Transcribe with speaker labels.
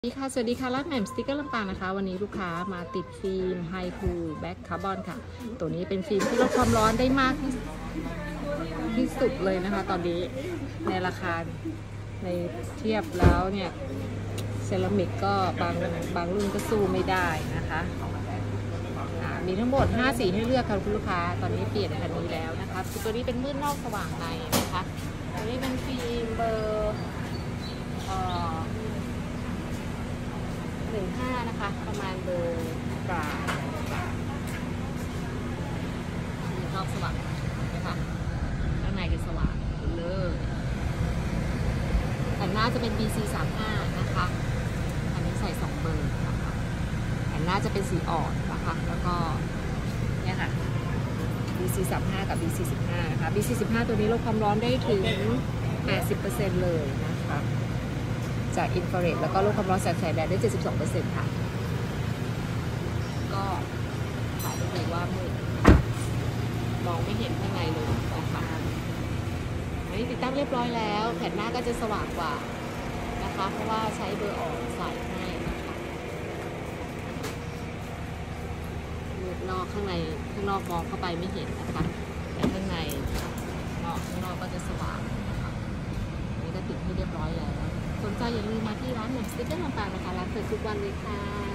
Speaker 1: สวัสดีค่ะร้านแหม่มสติ๊กเกอร์ลำปางนะคะวันนี้ลูกค้ามาติดฟิล์มไฮคูลแบ็คคาร์บอนค่ะตัวนี้เป็นฟิล์มที่ลดความร้อนได้มากที่สุดเลยนะคะตอนนี้ในราคาในเทียบแล้วเนี่ยเซรามิกก็บางรุ่นก็สู้ไม่ได้นะคะมีทั้งหมด5สีให้เลือกค่ะคุณลูกค้าตอนนี้เปลี่ยนคันนี้แล้วนะคะตัวนี้เป็นมืดนอกสว่างในนะคะตัวนี้เป็นฟิล์มเบอร์15นะคะประมาณเบอร์กลางนอกสว่างนะคะข้างในจะสว่างเลยแต่หน้าจะเป็น BC35 นะคะอันนี้ใส่2เบอร์นะคะแต่หน้าจะเป็นสีอ่อนนะคะแล้วก็เนี่ยค่ะ BC35 กับ BC15 นะคะ BC15 ตัวนี้ลดความร้อนได้ถึง 80% เลยนะคะจากอินฟราเรดแล้วก็ลดความร้อนแสงแดดได้ 72% ค่ะก็ขายได้เลยว่ามืดมองไม่เห็นข้างในเลยนะคะอันนี้ติดตั้งเรียบร้อยแล้วแผ่นหน้าก็จะสว่างกว่านะคะเพราะว่าใช้เบอร์อ่อนใส่ให้นะคะมืดนอกข้างนอกมองเข้าไปไม่เห็นนะคะแต่ข้างในข้างนอกก็จะสว่างนะคะอันนี้ก็ติดให้เรียบร้อยแล้วสนใจอย่าลืมมาที่ร้านแหม่มสติ๊กเกอร์ลำปางนะคะร้านเปิดทุกวันเลยค่ะ